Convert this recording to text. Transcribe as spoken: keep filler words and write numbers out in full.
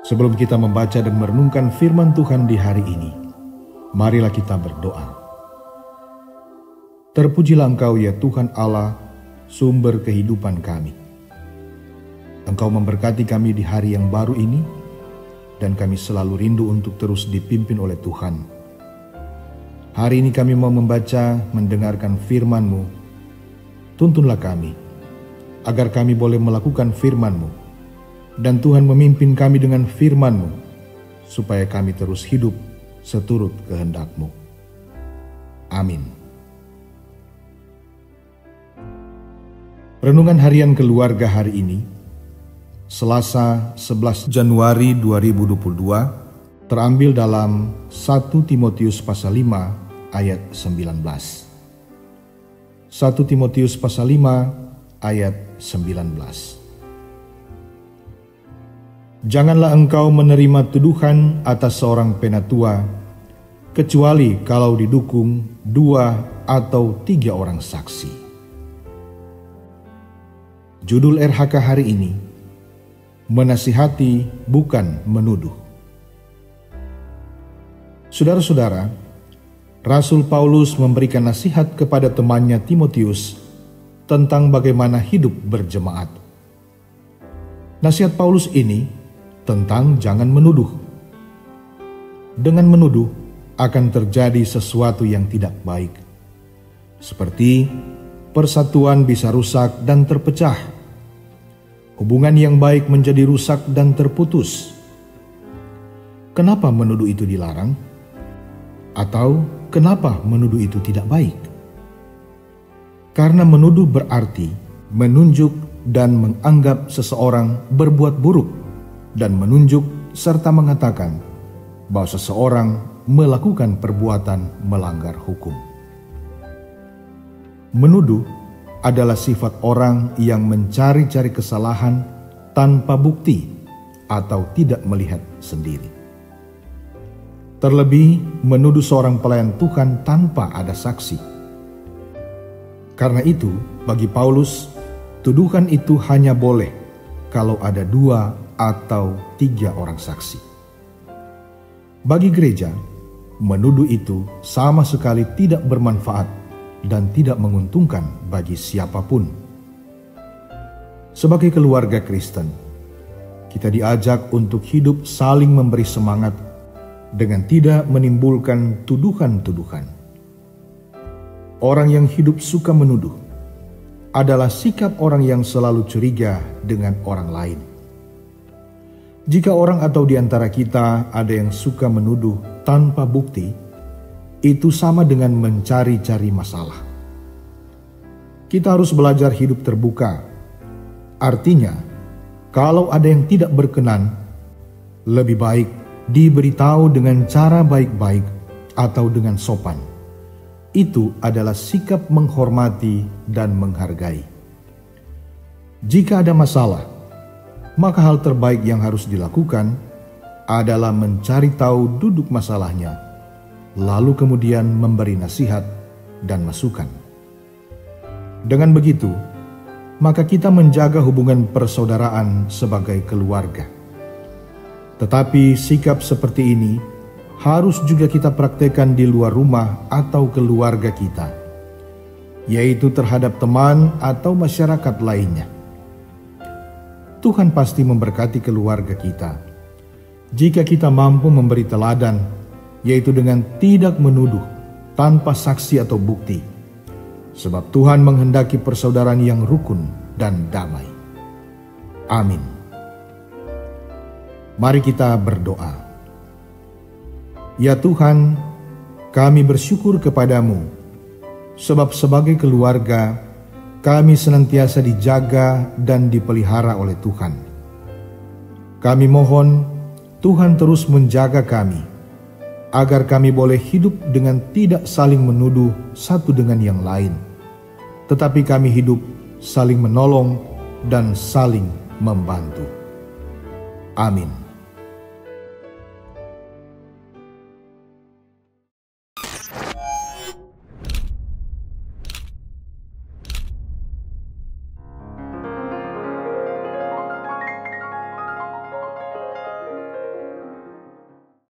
Sebelum kita membaca dan merenungkan firman Tuhan di hari ini, marilah kita berdoa. Terpujilah Engkau ya Tuhan Allah, sumber kehidupan kami. Engkau memberkati kami di hari yang baru ini, dan kami selalu rindu untuk terus dipimpin oleh Tuhan. Hari ini kami mau membaca, mendengarkan firman-Mu. Tuntunlah kami, agar kami boleh melakukan firman-Mu, dan Tuhan memimpin kami dengan firman-Mu, supaya kami terus hidup seturut kehendak-Mu. Amin. Renungan harian keluarga hari ini, Selasa sebelas Januari dua ribu dua puluh dua, terambil dalam satu Timotius pasal lima ayat sembilan belas. satu Timotius pasal lima ayat sembilan belas. Janganlah engkau menerima tuduhan atas seorang penatua, kecuali kalau didukung dua atau tiga orang saksi. Judul R H K hari ini, menasihati bukan menuduh. Saudara-saudara, Rasul Paulus memberikan nasihat kepada temannya Timotius tentang bagaimana hidup berjemaat. Nasihat Paulus ini tentang jangan menuduh. Dengan menuduh akan terjadi sesuatu yang tidak baik, seperti persatuan bisa rusak dan terpecah. Hubungan yang baik menjadi rusak dan terputus. Kenapa menuduh itu dilarang? Atau kenapa menuduh itu tidak baik? Karena menuduh berarti menunjuk dan menganggap seseorang berbuat buruk, dan menunjuk serta mengatakan bahwa seseorang melakukan perbuatan melanggar hukum. Menuduh adalah sifat orang yang mencari-cari kesalahan tanpa bukti atau tidak melihat sendiri. Terlebih menuduh seorang pelayan Tuhan tanpa ada saksi. Karena itu, bagi Paulus, tuduhan itu hanya boleh kalau ada dua atau tiga orang saksi. Bagi gereja, menuduh itu sama sekali tidak bermanfaat dan tidak menguntungkan bagi siapapun. Sebagai keluarga Kristen, kita diajak untuk hidup saling memberi semangat dengan tidak menimbulkan tuduhan-tuduhan. Orang yang hidup suka menuduh adalah sikap orang yang selalu curiga dengan orang lain. Jika orang atau di antara kita ada yang suka menuduh tanpa bukti, itu sama dengan mencari-cari masalah. Kita harus belajar hidup terbuka. Artinya, kalau ada yang tidak berkenan, lebih baik diberitahu dengan cara baik-baik atau dengan sopan. Itu adalah sikap menghormati dan menghargai. Jika ada masalah, maka hal terbaik yang harus dilakukan adalah mencari tahu duduk masalahnya, lalu kemudian memberi nasihat dan masukan. Dengan begitu, maka kita menjaga hubungan persaudaraan sebagai keluarga. Tetapi sikap seperti ini harus juga kita praktekkan di luar rumah atau keluarga kita, yaitu terhadap teman atau masyarakat lainnya. Tuhan pasti memberkati keluarga kita jika kita mampu memberi teladan, yaitu dengan tidak menuduh tanpa saksi atau bukti, sebab Tuhan menghendaki persaudaraan yang rukun dan damai. Amin. Mari kita berdoa. Ya Tuhan, kami bersyukur kepadamu, sebab sebagai keluarga kami senantiasa dijaga dan dipelihara oleh Tuhan. Kami mohon Tuhan terus menjaga kami, agar kami boleh hidup dengan tidak saling menuduh satu dengan yang lain, tetapi kami hidup saling menolong dan saling membantu. Amin.